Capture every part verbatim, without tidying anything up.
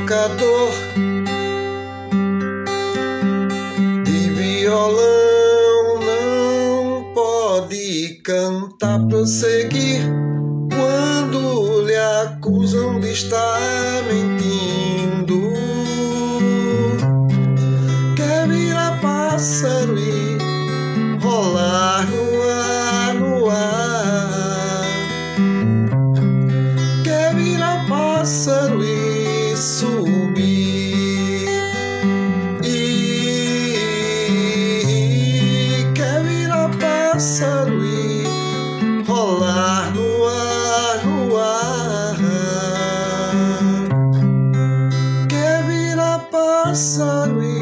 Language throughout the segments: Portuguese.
tocador de violão não pode cantar, prosseguir quando lhe acusam de estar mentindo. Quer virar pássaro e rolar no ar, no ar. Quer virar pássaro e subir, e quer virar pássaro e rolar no ar, no ar. Quer virar pássaro e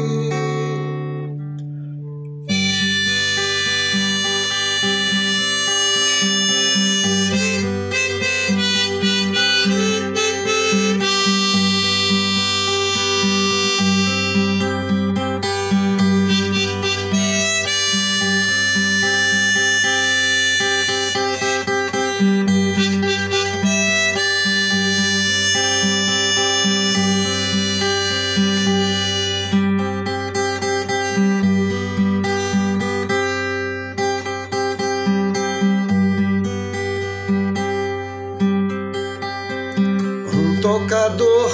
tocador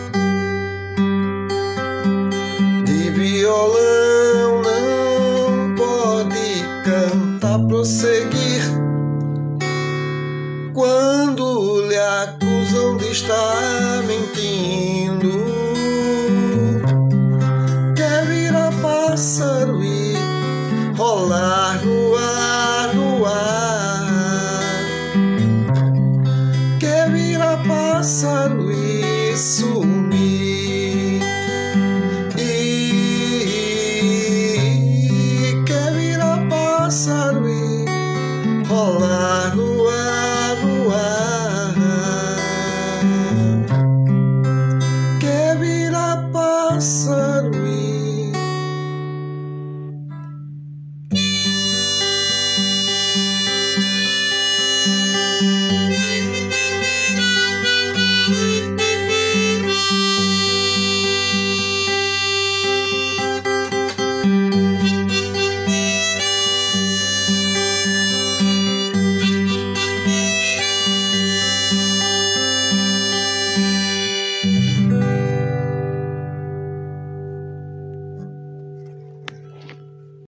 de violão não pode cantar, prosseguir quando lhe acusam de estar mentindo.